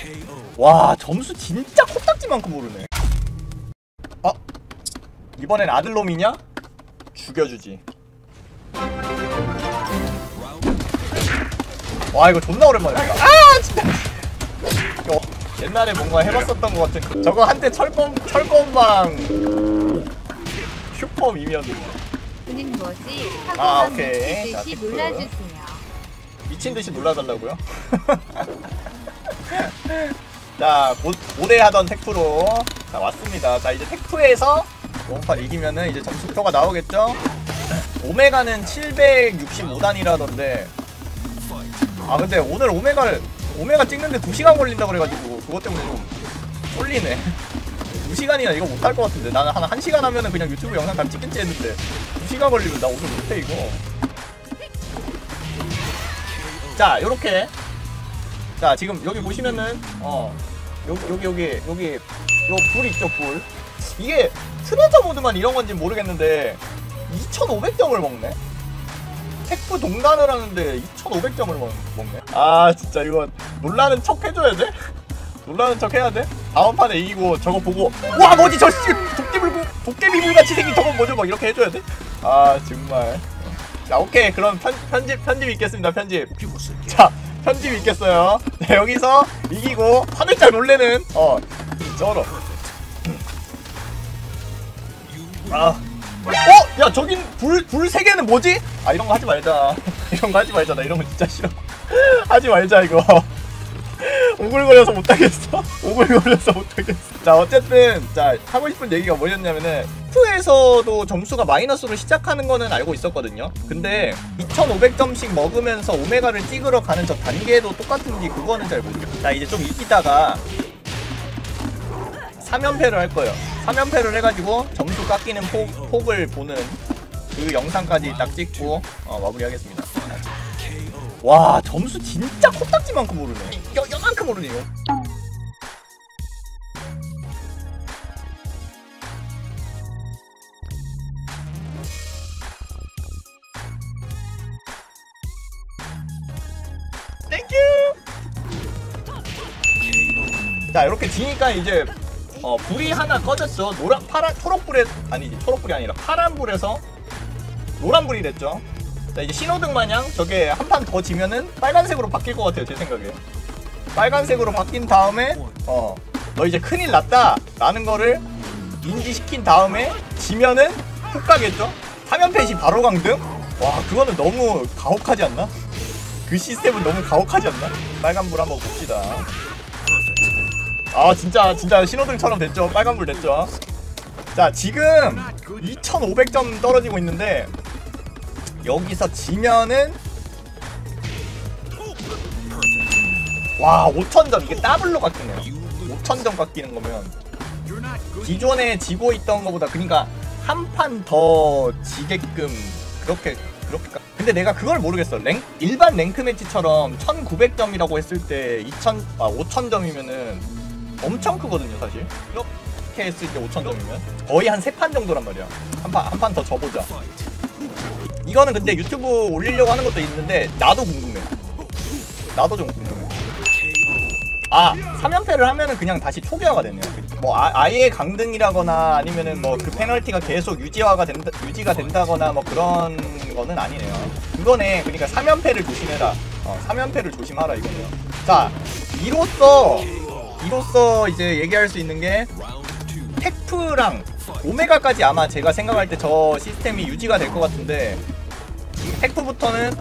와 점수 진짜 코딱지만큼 오르네. 이번엔 아들놈이냐? 죽여주지. 와 이거 존나 오랜만이다. 진짜 옛날에 뭔가 해봤었던 것 같은 저거 한때 철권방 슈퍼 밈이었는데. 그는 뭐지? 오케이. 미친듯이 놀라주세요. 미친듯이 놀라달라고요? 자 오래 하던 텍프로 자 왔습니다. 자 이제 텍프에서 508 이기면은 이제 점수표가 나오겠죠? 오메가는 765단이라던데 근데 오늘 오메가 찍는데 2시간 걸린다 그래가지고 그것 때문에 좀 쫄리네. 2시간이나 이거 못할 것 같은데. 나는 한 1시간 하면은 그냥 유튜브 영상 다 찍겠지 했는데 2시간 걸리면 나 오늘 못해 이거. 자 요렇게 자 지금 여기 보시면은 여기 요 불 있죠 불. 이게 트레저 모드만 이런 건지 모르겠는데 2500점을 먹네. 텍프 동단을 하는데 2500점을 먹네. 진짜 이거 놀라는 척 해줘야 돼? 놀라는 척 해야 돼? 다음 판에 이기고 저거 보고 와 뭐지 저 도깨비불같이 생긴 저건 뭐죠? 막 이렇게 해줘야 돼? 정말. 자 오케이 그럼 편집 있겠습니다. 편집. 자 편집 있겠어요. 네, 여기서 이기고 하늘짝 놀래는 쩔어. 야 저긴 불 3개는 뭐지? 이런 거 하지 말자. 이런 거 하지 말자. 나 이런 거 진짜 싫어. 하지 말자 이거. 오글거려서 못하겠어. 오글거려서 못하겠어. 자 어쨌든 자 하고 싶은 얘기가 뭐였냐면은 텍프에서도 점수가 마이너스로 시작하는 거는 알고 있었거든요. 근데 2500점씩 먹으면서 오메가를 찍으러 가는 저 단계도 똑같은지 그거는 잘 모르겠어요. 자 이제 좀 이기다가 3연패를 할 거예요. 3연패를 해가지고 점수 깎이는 폭을 보는 그 영상까지 딱 찍고 마무리하겠습니다. 와 점수 진짜 코딱지만큼 오르네. 요만큼 오르네요. 땡큐. 자 이렇게 지니까 이제 불이 하나 꺼졌죠. 초록불에 아니지 초록불이 아니라 파란불에서 노란불이 됐죠. 자 이제 신호등 마냥 저게 한 판 더 지면은 빨간색으로 바뀔 것 같아요 제 생각에. 빨간색으로 바뀐 다음에 너 이제 큰일 났다 라는 거를 인지시킨 다음에 지면은 훅 가겠죠. 3연패 시 바로 강등? 와 그거는 너무 가혹하지 않나? 그 시스템은 너무 가혹하지 않나? 빨간불 한번 봅시다. 진짜 신호등처럼 됐죠. 빨간불 됐죠. 자 지금 2500점 떨어지고 있는데 여기서 지면은 와 5000점 이게 더블로 깎이네요. 5000점 깎이는 거면 기존에 지고 있던 거보다 그러니까 한 판 더 지게끔 그렇게 근데 내가 그걸 모르겠어. 일반 랭크 매치처럼 1900점이라고 했을 때 5000점이면은 엄청 크거든요 사실. 이렇게 했을 때 5000점이면 거의 한 3판 정도란 말이야. 한 판 더 져보자. 이거는 근데 유튜브 올리려고 하는 것도 있는데 나도 궁금해. 나도 좀 궁금해. 3연패를 하면은 그냥 다시 초기화가 되네요. 뭐 아예 강등이라거나 아니면은 뭐 그 페널티가 계속 유지가 된다거나 뭐 그런 거는 아니네요. 그거네. 그러니까 3연패를 조심해라. 3연패를 조심하라 이거네요. 자 이로써 이제 얘기할 수 있는 게 텍프랑 오메가까지 아마 제가 생각할 때 저 시스템이 유지가 될 것 같은데 텍프부터는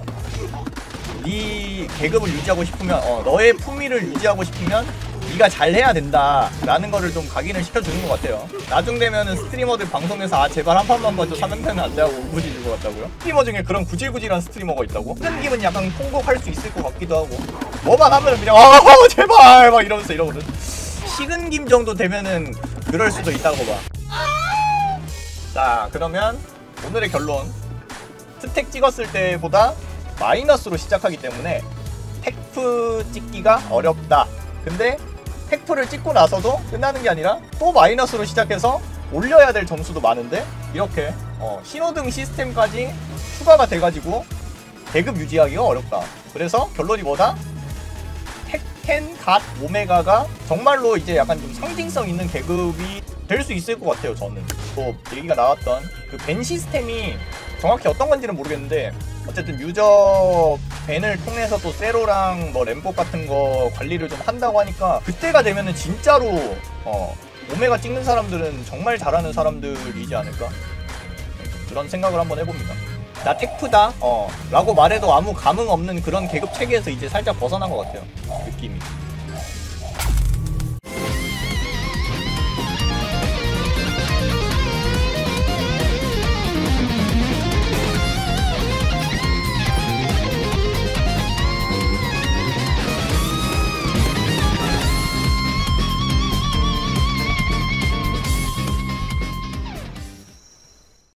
네 계급을 유지하고 싶으면 너의 품위를 유지하고 싶으면 네가 잘해야 된다 라는 거를 좀 각인을 시켜주는 것 같아요. 나중 되면은 스트리머들 방송에서 제발 한 판만 봐줘 3연패는 안 되고 울부짖을 것 같다고요? 스트리머 중에 그런 구질구질한 스트리머가 있다고? 하는 기분 약간 통곡할 수 있을 것 같기도 하고 뭐만 하면은 그냥 제발 막 이러면서 이러거든. 식은 김 정도 되면은 그럴 수도 있다고 봐. 자 그러면 오늘의 결론. 스택 찍었을 때보다 마이너스로 시작하기 때문에 텍프 찍기가 어렵다. 근데 텍프를 찍고 나서도 끝나는 게 아니라 또 마이너스로 시작해서 올려야 될 점수도 많은데 이렇게 신호등 시스템까지 추가가 돼가지고 계급 유지하기가 어렵다. 그래서 결론이 뭐다? 텍프 켄, 갓, 오메가가 정말로 이제 약간 좀 상징성 있는 계급이 될 수 있을 것 같아요. 저는 또 얘기가 나왔던 그 밴 시스템이 정확히 어떤 건지는 모르겠는데 어쨌든 유저 밴을 통해서 또 세로랑 뭐 램법 같은 거 관리를 좀 한다고 하니까 그때가 되면은 진짜로 오메가 찍는 사람들은 정말 잘하는 사람들이지 않을까 그런 생각을 한번 해봅니다. 나 텍프다 라고 말해도 아무 감흥 없는 그런 계급 체계에서 이제 살짝 벗어난 것 같아요. 느낌이.